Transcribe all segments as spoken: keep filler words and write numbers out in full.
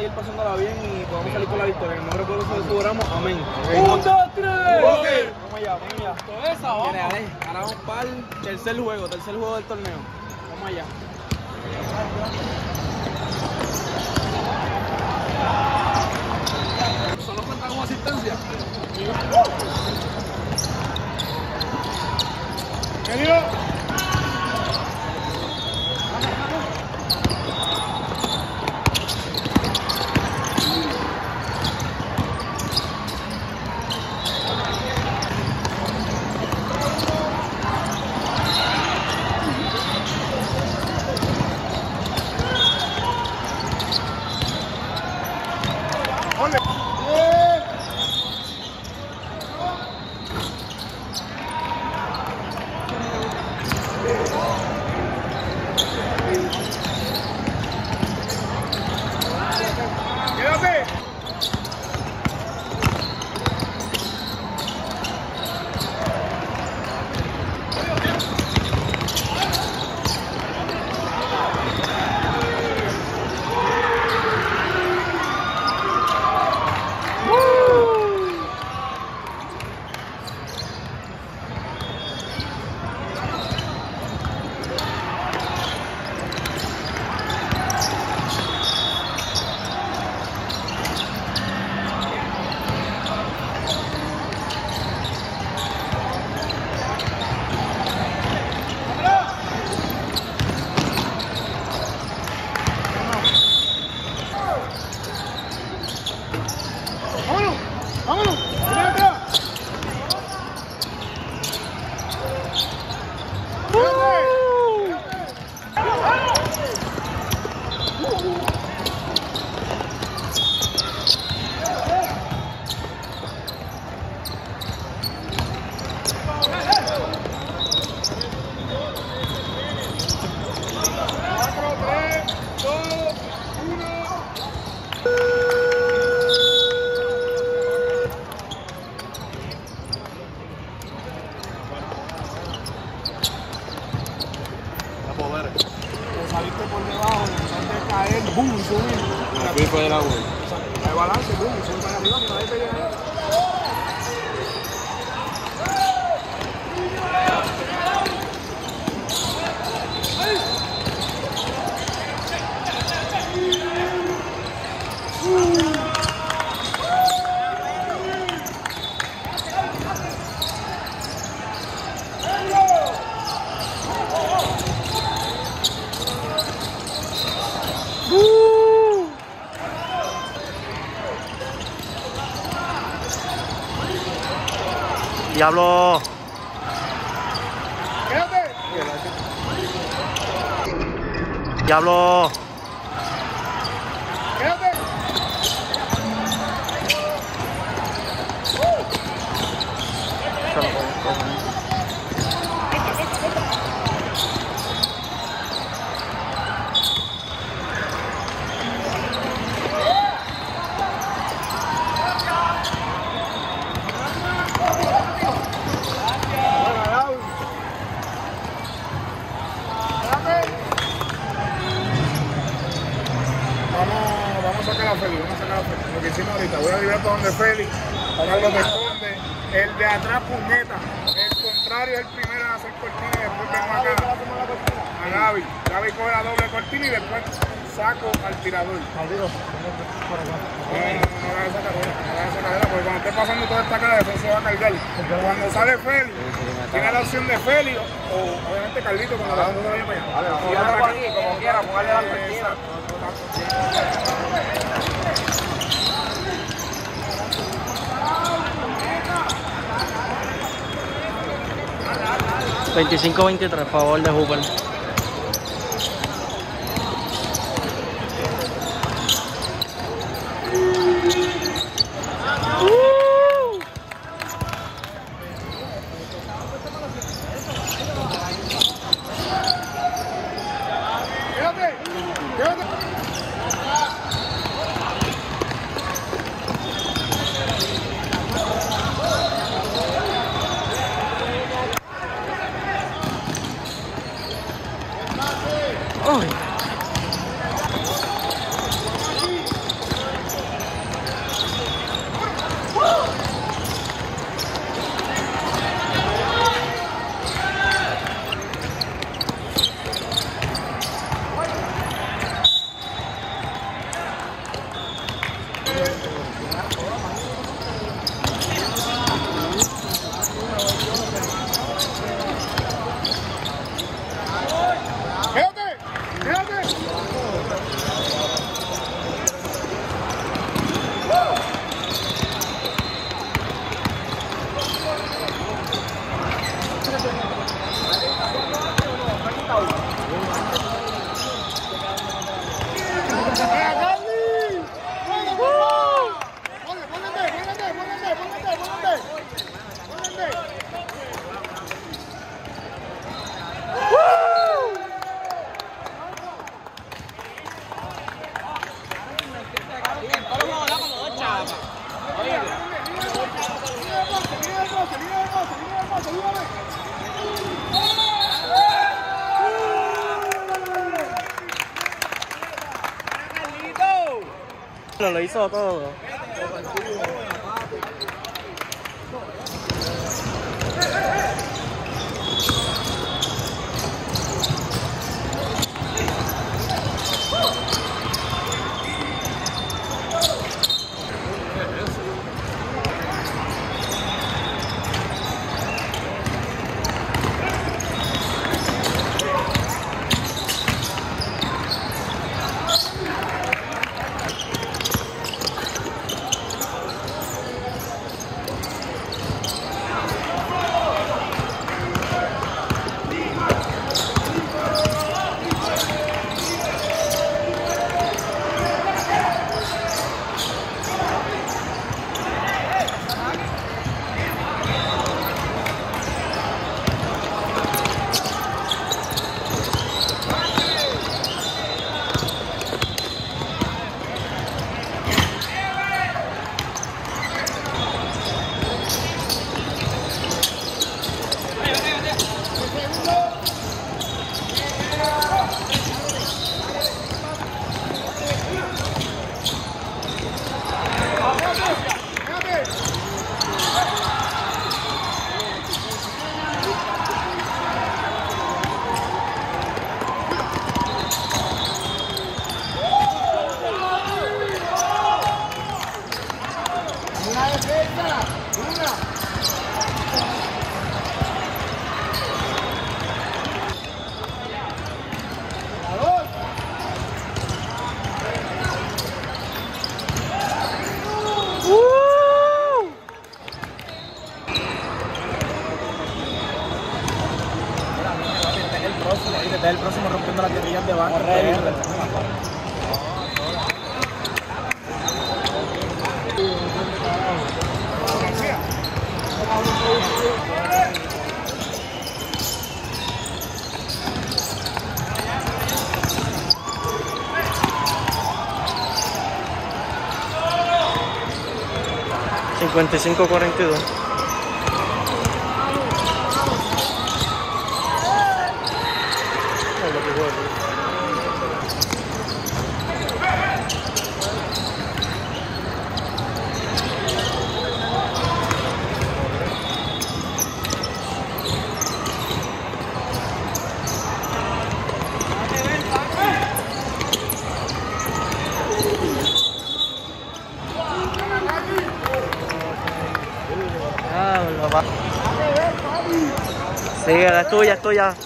seguir pasándola bien y podamos salir con la victoria. En el nombre poderoso de su oramos. Amén. ¡Un, dos, tres! Okay. Vamos allá, vamos allá. Todo esa, vamos. Viene, dale. Ahora vamos para el tercer juego, tercer juego del torneo. Vamos allá. Solo cuenta con asistencia. ¿Querido? Saliste por debajo, empezaste a caer, boom, subir. Aquí fue de la vuelta. Hay balance, boom, subir para arriba, que nadie te llegue. Diablo. Quédate. Diablo. Quédate. Vamos a sacar a Feli, vamos a sacar a Feli. Lo que hicimos ahorita, voy a liberar para donde Feli, para lo que esconde. El de atrás, puñeta. El contrario es el primero en hacer cortina y después vengo acá a Gaby. Gaby coge la doble cortina y después saco al tirador. Maldito. No, no, no, no hagas esa carrera, no hagas esa carrera, porque cuando esté pasando toda esta cara, después se va a cargar. Cuando sale Feli, tiene la opción de Feli o, o obviamente Carlito cuando la mundo vaya para allá. Tíralo por aquí, como quiera, jugarle la partida. veinticinco veintitrés, favor de Hooper. Quédate, quédate. Lo, lo hizo todo. Este es el próximo rompiendo las guerrillas de banco. cincuenta y cinco cuarenta y dos. Sí, es tuya, es tuya.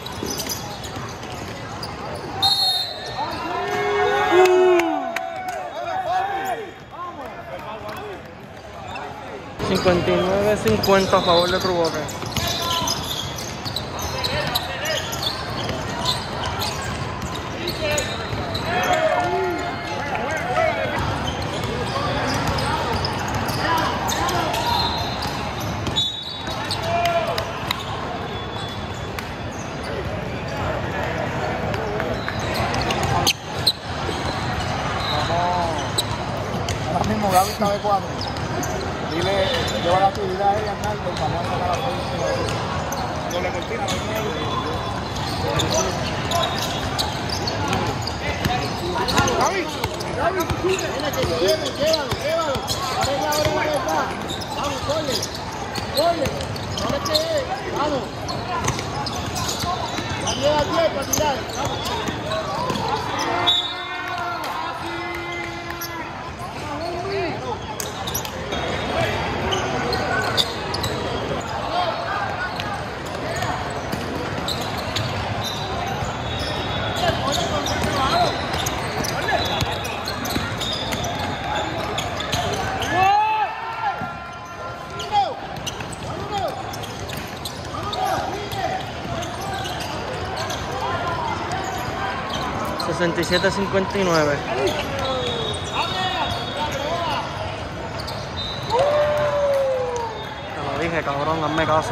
cincuenta y nueve cincuenta a favor de True Boca. Gaby está de cuatro. Dile, lleva la actividad ahí, Arnaldo, vamos a sacar la foto. Doble cortina, Gaby, Gaby, viene que te viene, llévalo, llévalo. Arregla ahora la verdad. Vamos, corre, corre. No le quede, vamos. Ya llega al pie para tirar, vamos. sesenta y siete cincuenta y nueve. Te lo dije, cabrón, hazme caso.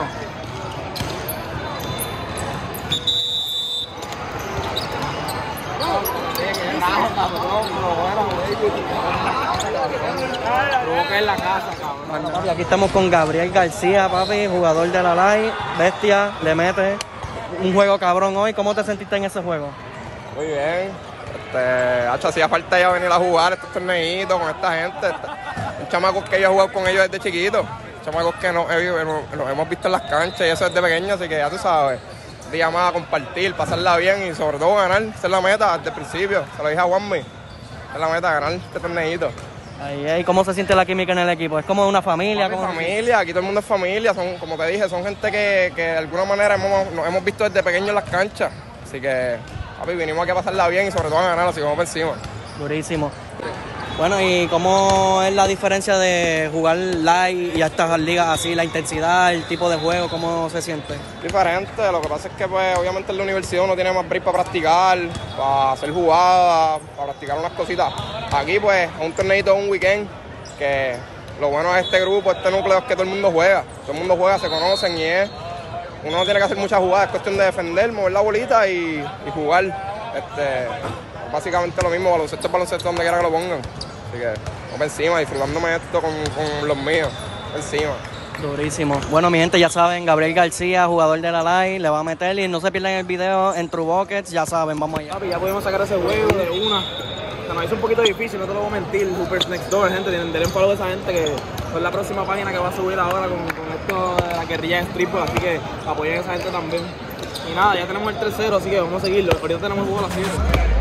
Bueno, papi, aquí estamos con Gabriel García, papi, jugador de la Live, bestia, le mete un juego cabrón hoy. ¿Cómo te sentiste en ese juego? Muy bien, Este, hacho, hacía falta ya venir a jugar estos torneitos con esta gente. Un chamacos que yo he jugado con ellos desde chiquito. Chamacos que nos, nos hemos visto en las canchas y eso desde pequeño, así que ya tú sabes. Día más a compartir, pasarla bien y sobre todo ganar. Esa es la meta desde el principio. Se lo dije a Juanmi. Esa es la meta, ganar este torneito. Ahí, ahí, ¿cómo se siente la química en el equipo? ¿Es como una familia? Como ¿Cómo familia, aquí todo el mundo es familia. Son, como te dije, son gente que, que de alguna manera hemos, nos hemos visto desde pequeños en las canchas. Así que, papi, vinimos aquí a pasarla bien y sobre todo a ganar, así que vamos por encima. Durísimo. Bueno, ¿y cómo es la diferencia de jugar live y a estas ligas así? La intensidad, el tipo de juego, ¿cómo se siente? Diferente, lo que pasa es que pues obviamente en la universidad uno tiene más break para practicar, para hacer jugadas, para practicar unas cositas. Aquí pues es un torneito de un weekend que lo bueno de este grupo, este núcleo es que todo el mundo juega. Todo el mundo juega, se conocen y es... Uno no tiene que hacer muchas jugadas, es cuestión de defender, mover la bolita y, y jugar. Este, básicamente lo mismo, baloncesto es baloncesto donde quiera que lo pongan. Así que vamos encima, disfrutándome esto con, con los míos, encima. Durísimo. Bueno, mi gente, ya saben, Gabriel García, jugador de la Live, le va a meter y no se pierdan el video en True Buckets, ya saben, vamos allá. Papi, ya pudimos sacar ese juego de una. Se nos hizo un poquito difícil, no te lo voy a mentir. Hoopers Next Door, gente, denle un follow a esa gente que es la próxima página que va a subir ahora con, con esto de la guerrilla de streetball, así que apoyen a esa gente también. Y nada, ya tenemos el tres cero, así que vamos a seguirlo. Ahorita tenemos el juego a las siete.